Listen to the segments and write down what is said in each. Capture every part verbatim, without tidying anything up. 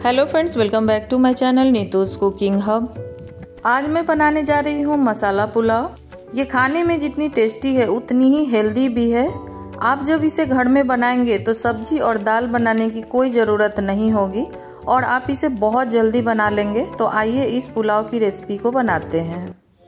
Hello friends, welcome back to my channel Neetu's cooking hub. आज मैं बनाने जा रही हूँ मसाला पुलाव। ये खाने में जितनी टेस्टी है उतनी ही हेल्दी भी है। आप जब इसे घर में बनाएंगे तो सब्जी और दाल बनाने की कोई ज़रूरत नहीं होगी और आप इसे बहुत जल्दी बना लेंगे। तो आइए इस पुलाव की रेसिपी को बनाते हैं।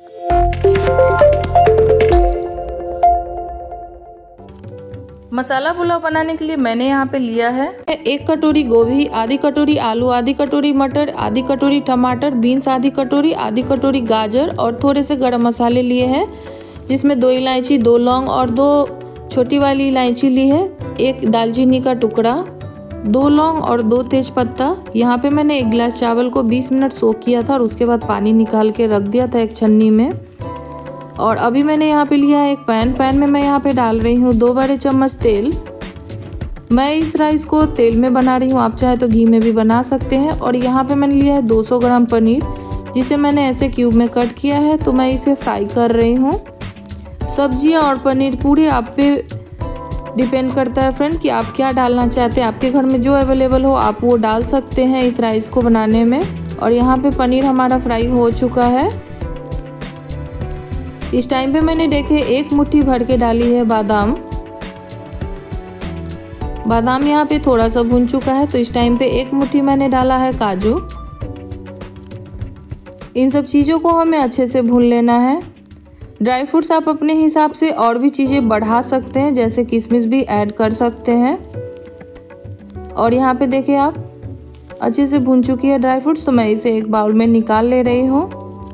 मसाला पुलाव बनाने के लिए मैंने यहाँ पे लिया है एक कटोरी गोभी, आधी कटोरी आलू, आधी कटोरी मटर, आधी कटोरी टमाटर, बीन्स आधी कटोरी, आधी कटोरी गाजर और थोड़े से गरम मसाले लिए हैं, जिसमें दो इलायची, दो लौंग और दो छोटी वाली इलायची ली है, एक दालचीनी का टुकड़ा, दो लौंग और दो तेज पत्ता। यहाँ पे मैंने एक गिलास चावल को बीस मिनट सोक किया था और उसके बाद पानी निकाल के रख दिया था एक छन्नी में। और अभी मैंने यहाँ पे लिया है एक पैन पैन में मैं यहाँ पे डाल रही हूँ दो बड़े चम्मच तेल। मैं इस राइस को तेल में बना रही हूँ, आप चाहे तो घी में भी बना सकते हैं। और यहाँ पे मैंने लिया है दो सौ ग्राम पनीर, जिसे मैंने ऐसे क्यूब में कट किया है। तो मैं इसे फ्राई कर रही हूँ। सब्जियाँ और पनीर पूरे आप पे डिपेंड करता है फ्रेंड कि आप क्या डालना चाहते हैं। आपके घर में जो अवेलेबल हो आप वो डाल सकते हैं इस राइस को बनाने में। और यहाँ पे पनीर हमारा फ्राई हो चुका है। इस टाइम पे मैंने देखे एक मुट्ठी भर के डाली है बादाम। बादाम यहाँ पे थोड़ा सा भुन चुका है। तो इस टाइम पे एक मुट्ठी मैंने डाला है काजू। इन सब चीज़ों को हमें अच्छे से भून लेना है। ड्राई फ्रूट्स आप अपने हिसाब से और भी चीज़ें बढ़ा सकते हैं, जैसे किशमिश भी ऐड कर सकते हैं। और यहाँ पे देखिए आप अच्छे से भुन चुकी है ड्राई फ्रूट्स। तो मैं इसे एक बाउल में निकाल ले रही हूँ।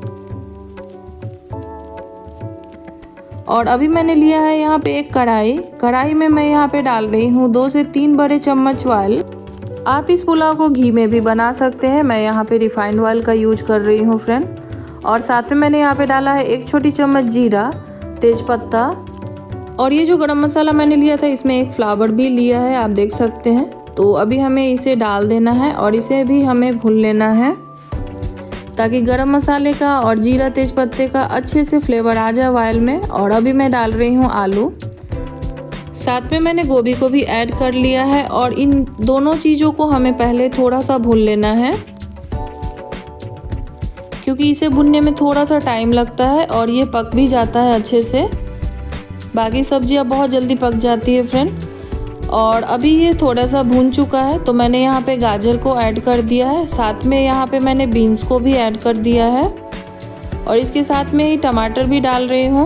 और अभी मैंने लिया है यहाँ पे एक कढ़ाई। कढ़ाई में मैं यहाँ पे डाल रही हूँ दो से तीन बड़े चम्मच ऑयल। आप इस पुलाव को घी में भी बना सकते हैं, मैं यहाँ पे रिफाइंड ऑयल का यूज कर रही हूँ फ्रेंड। और साथ में मैंने यहाँ पे डाला है एक छोटी चम्मच जीरा, तेज पत्ता। और ये जो गरम मसाला मैंने लिया था इसमें एक फ्लावर भी लिया है, आप देख सकते हैं। तो अभी हमें इसे डाल देना है और इसे भी हमें भून लेना है ताकि गरम मसाले का और जीरा तेज पत्ते का अच्छे से फ्लेवर आ जाए ऑयल में। और अभी मैं डाल रही हूँ आलू, साथ में मैंने गोभी को भी ऐड कर लिया है। और इन दोनों चीज़ों को हमें पहले थोड़ा सा भून लेना है, क्योंकि इसे भुनने में थोड़ा सा टाइम लगता है और ये पक भी जाता है अच्छे से। बाकी सब्जियाँ बहुत जल्दी पक जाती है फ्रेंड। और अभी ये थोड़ा सा भून चुका है तो मैंने यहाँ पे गाजर को ऐड कर दिया है, साथ में यहाँ पे मैंने बीन्स को भी ऐड कर दिया है। और इसके साथ में ही टमाटर भी डाल रही हूँ।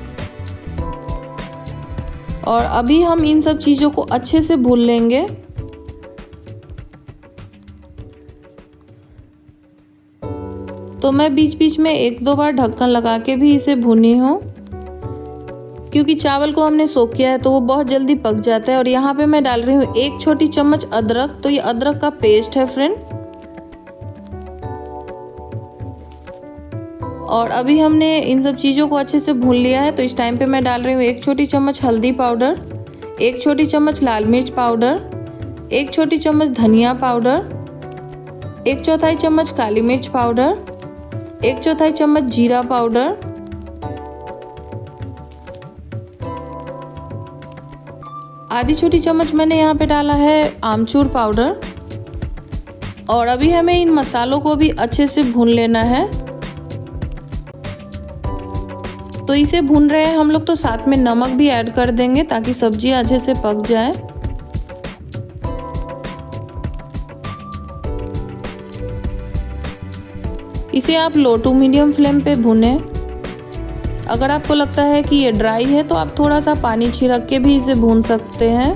और अभी हम इन सब चीज़ों को अच्छे से भून लेंगे। तो मैं बीच बीच में एक दो बार ढक्कन लगा के भी इसे भूनी हूँ, क्योंकि चावल को हमने सोक किया है तो वो बहुत जल्दी पक जाता है। और यहाँ पे मैं डाल रही हूँ एक छोटी चम्मच अदरक। तो ये अदरक का पेस्ट है फ्रेंड। और अभी हमने इन सब चीज़ों को अच्छे से भून लिया है। तो इस टाइम पे मैं डाल रही हूँ एक छोटी चम्मच हल्दी पाउडर, एक छोटी चम्मच लाल मिर्च पाउडर, एक छोटी चम्मच धनिया पाउडर, एक चौथाई चम्मच काली मिर्च पाउडर, एक चौथाई चम्मच जीरा पाउडर, आधी छोटी चम्मच मैंने यहाँ पे डाला है आमचूर पाउडर। और अभी हमें इन मसालों को भी अच्छे से भून लेना है। तो इसे भून रहे हैं हम लोग तो साथ में नमक भी ऐड कर देंगे ताकि सब्जी अच्छे से पक जाए। इसे आप लो टू मीडियम फ्लेम पे भूनें। अगर आपको लगता है कि ये ड्राई है तो आप थोड़ा सा पानी छिड़क के भी इसे भून सकते हैं।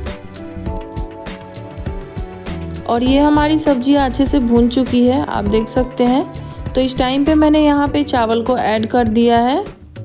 और ये हमारी सब्जियां अच्छे से भून चुकी है, आप देख सकते हैं। तो इस टाइम पे मैंने यहाँ पे चावल को ऐड कर दिया है।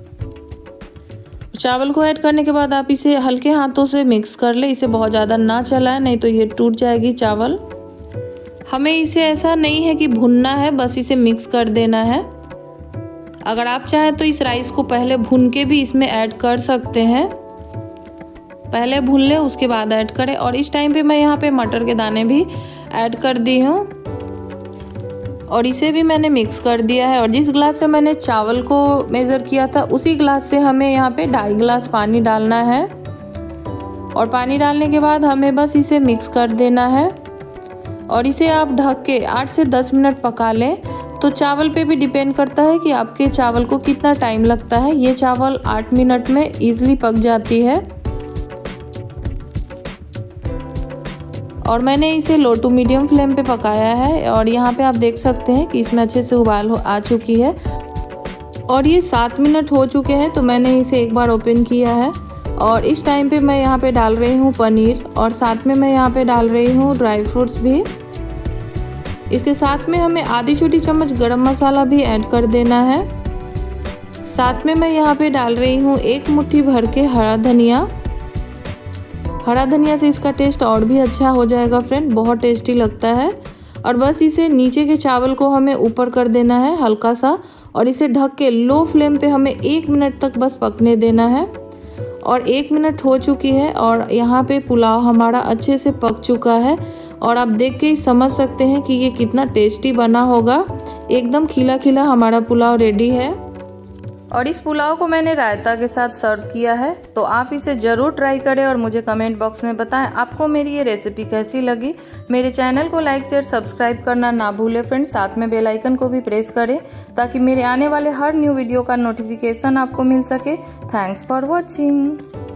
चावल को ऐड करने के बाद आप इसे हल्के हाथों से मिक्स कर ले, इसे बहुत ज़्यादा ना चलाएं, नहीं तो ये टूट जाएगी चावल। हमें इसे ऐसा नहीं है कि भुनना है, बस इसे मिक्स कर देना है। अगर आप चाहें तो इस राइस को पहले भून के भी इसमें ऐड कर सकते हैं। पहले भून ले उसके बाद ऐड करें। और इस टाइम पे मैं यहाँ पे मटर के दाने भी ऐड कर दी हूँ और इसे भी मैंने मिक्स कर दिया है। और जिस गिलास से मैंने चावल को मेज़र किया था उसी गिलास से हमें यहाँ पे ढाई गिलास पानी डालना है। और पानी डालने के बाद हमें बस इसे मिक्स कर देना है। और इसे आप ढक के आठ से दस मिनट पका लें। तो चावल पे भी डिपेंड करता है कि आपके चावल को कितना टाइम लगता है। ये चावल आठ मिनट में इजीली पक जाती है। और मैंने इसे लो टू मीडियम फ्लेम पे पकाया है और यहाँ पे आप देख सकते हैं कि इसमें अच्छे से उबाल हो आ चुकी है। और ये सात मिनट हो चुके हैं तो मैंने इसे एक बार ओपन किया है और इस टाइम पे मैं यहाँ पे डाल रही हूँ पनीर और साथ में मैं यहाँ पे डाल रही हूँ ड्राई फ्रूट्स भी। इसके साथ में हमें आधी छोटी चम्मच गरम मसाला भी ऐड कर देना है। साथ में मैं यहाँ पे डाल रही हूँ एक मुट्ठी भर के हरा धनिया। हरा धनिया से इसका टेस्ट और भी अच्छा हो जाएगा फ्रेंड, बहुत टेस्टी लगता है। और बस इसे नीचे के चावल को हमें ऊपर कर देना है हल्का सा और इसे ढक के लो फ्लेम पे हमें एक मिनट तक बस पकने देना है। और एक मिनट हो चुकी है और यहाँ पे पुलाव हमारा अच्छे से पक चुका है और आप देख के ही समझ सकते हैं कि ये कितना टेस्टी बना होगा। एकदम खिला खिला हमारा पुलाव रेडी है। और इस पुलाव को मैंने रायता के साथ सर्व किया है। तो आप इसे ज़रूर ट्राई करें और मुझे कमेंट बॉक्स में बताएं आपको मेरी ये रेसिपी कैसी लगी। मेरे चैनल को लाइक शेयर सब्सक्राइब करना ना भूलें फ्रेंड्स। साथ में बेल आइकन को भी प्रेस करें ताकि मेरे आने वाले हर न्यू वीडियो का नोटिफिकेशन आपको मिल सके। Thanks for watching.